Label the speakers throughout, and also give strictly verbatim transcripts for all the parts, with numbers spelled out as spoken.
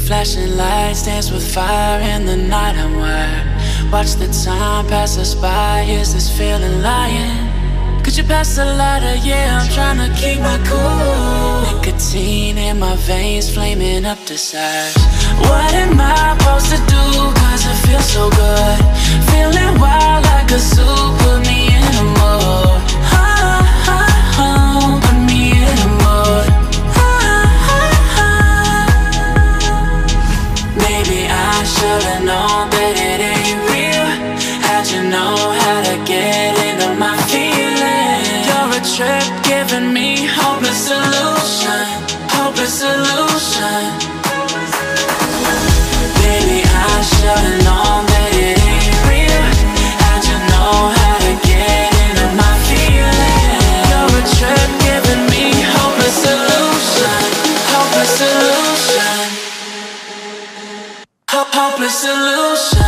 Speaker 1: Flashing lights dance with fire in the night. I'm wired. Watch the time pass us by. Is this feeling lying? Could you pass the lighter? Yeah, I'm trying to keep my cool. Nicotine in my veins, flaming up desires. What am I supposed to do? Cause it feels so good. Feeling wild like a zoo. Put me in a mood. Oh, oh, oh, put me in a mood. Oh, oh, oh. Maybe I should've known that it ain't real. How'd you know how to get into my feelings? You're a trip giving me hopeless solution. Hopeless solution. Baby, I should've known that it ain't real. How'd you know how to get into my feelings? You're a trip giving me hopeless solution. Hopeless solution. Ho- hopeless solution.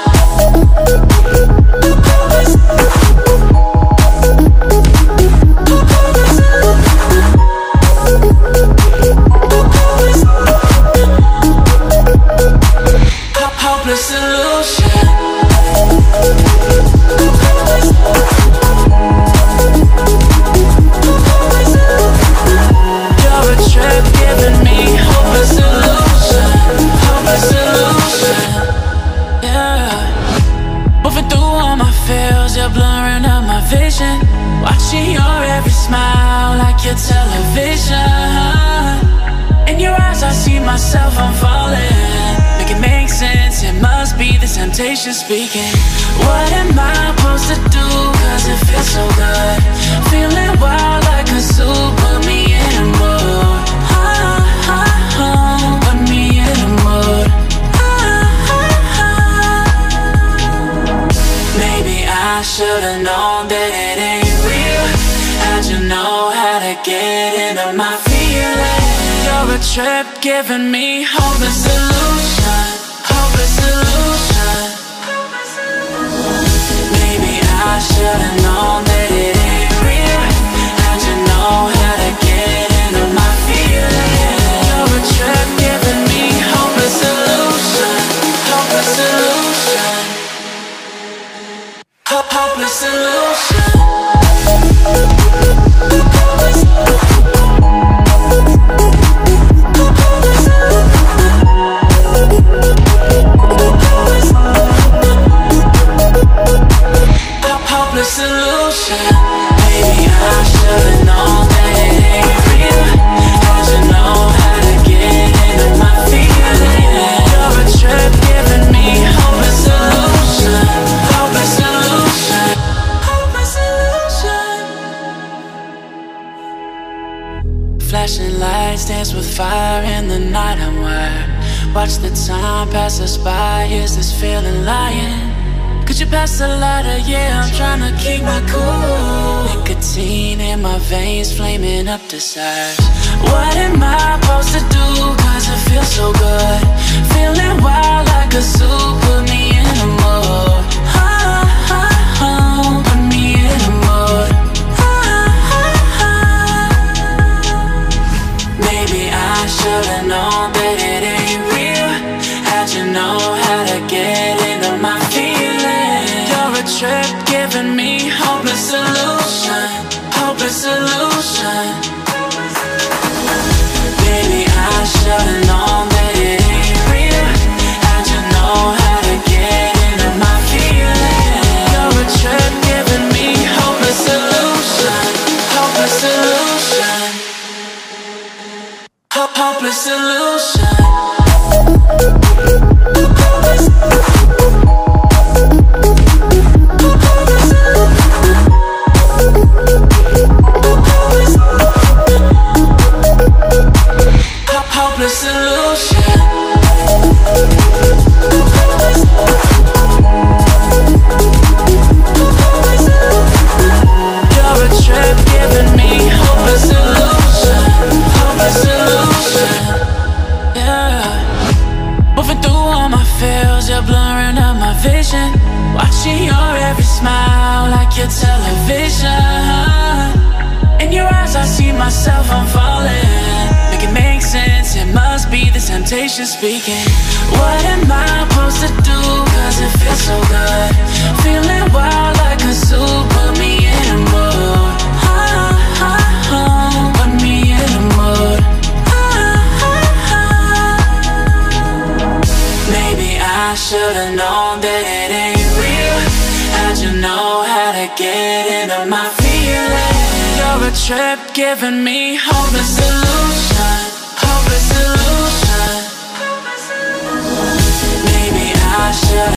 Speaker 1: Hopeless solution. You're a trip giving me hopeless solution. Hopeless solution. Yeah. Moving through all my feels, you're blurring out my vision. Watching your every smile like your television. In your eyes I see myself, I'm falling. Make it make sense, it must be the temptation speaking. What am I supposed to do? Cause it feels so good. Feeling wild like a zoo. Put me in a mood. Oh, oh, oh, put me in a mood. Oh, oh, oh. Maybe I should've known that it ain't real. How'd you know how to get into my feelings? You're a trip giving me hopeless solution. Hopeless solution. Maybe I should've known that it ain't real. How'd you know how to get into my feelings? You're a trip giving me hopeless solution. Hopeless solution. Ho- hopeless solution. Hopeless solution. Maybe I should've known that it ain't real. How'd you know how to get into my feelings? You're a trip giving me hopeless solution. Hopeless solution. Hopeless solution. Flashing lights dance with fire in the night. I'm wired. Watch the time pass us by. Is this feeling lying? Could you pass the lighter? Yeah, I'm trying to keep my cool. Nicotine in my veins, flaming up desires. What am I supposed to do? Cause it feels so good. Feeling wild like a zoo. Put me in a mood. Oh, oh, oh, put me in a mood. Oh, oh, oh. Maybe I should've known that it ain't real. How'd you know how to get into my feelings? Trip giving me hopeless solution. Hopeless solution. Baby, I should've known that it ain't real. How'd you know how to get into my feelings? You're a trip giving me hopeless solution. Hopeless solution. Ho- hopeless solution. Hopeless solution. You're a trip giving me hopeless solution. Hopeless solution. Yeah. Moving through all my feels, you're blurring out my vision. Watching your every smile like your television. In your eyes I see myself, I'm falling. Make it make sense, it must be the same temptation speaking. What am I supposed to do? Cause it feels so good. Feeling wild like a zoo. Put me in a mood. Ah, ah, ah. Put me in a mood. Ah, ah, ah. Maybe I should've known that it ain't real. How'd you know how to get into my feelings? You're a trip giving me hope and solution. Hope and solution. Maybe I should